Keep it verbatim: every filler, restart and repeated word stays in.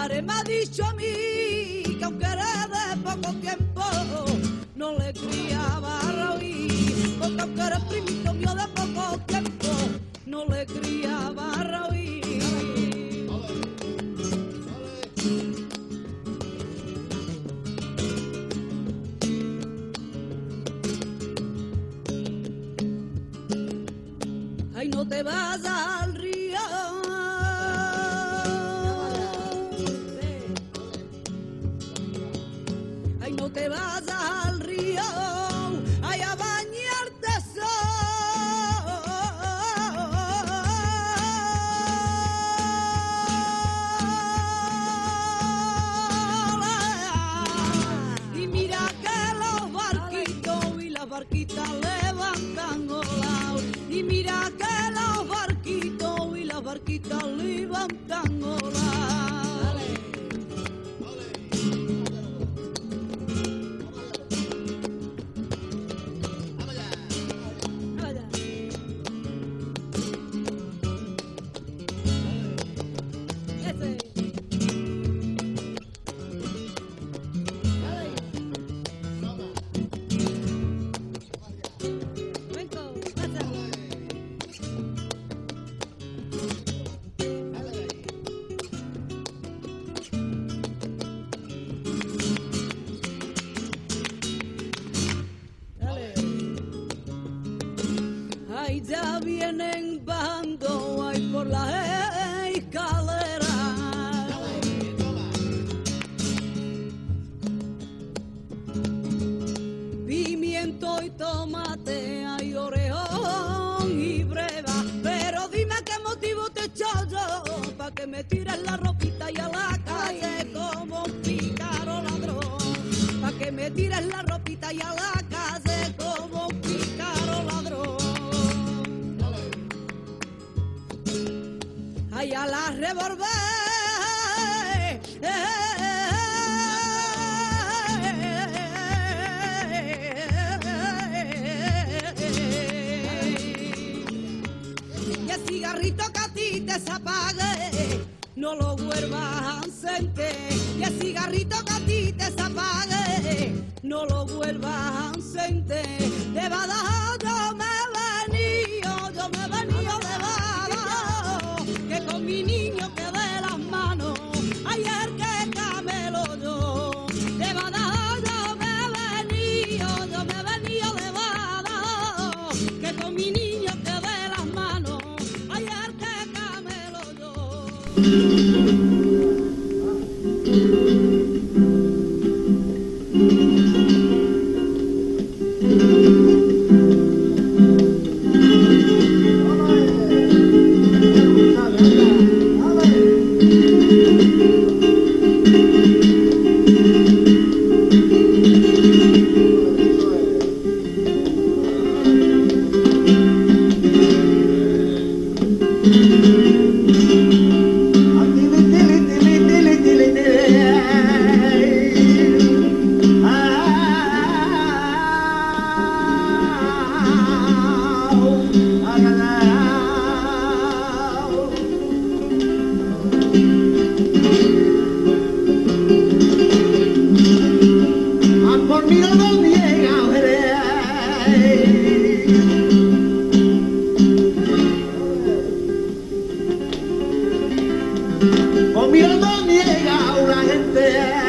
madre me ha dicho a mí que aunque era de poco tiempo, no le criaba raíz, porque aunque era primito mío de poco tiempo, no le criaba raíz. Ay, no te vas al río. Ay, no te vas al río, ay, a bañarte sola. Y mira que los barquitos y las barquitas levantan olas. Y mira que los barquitos y las barquitas levantan olas. Ay, ya vienen bajando ahí por la escalera. Pimiento y tomate, hay orejón y breva. Pero dime qué motivo te echo yo pa' que me tires la ropita y a la calle como un pícaro ladrón. Pa' que me tires la ropita y a la calle como un pícaro ladrón. Ay, a la revolver, y el cigarrito que a ti te se apague, no lo vuelvas a encender. Y el cigarrito que a ti te se apague, no lo vuelvas a encender. De Badajoz yo me he venido, yo me he venido de Badajoz, que con mi niño quedé las manos, ayer que camelo yo. De Badajoz yo me he venido, yo me he venido de Badajoz, que con mi niño quedé las manos, ayer que camelo yo. Conmigo no niega una gente.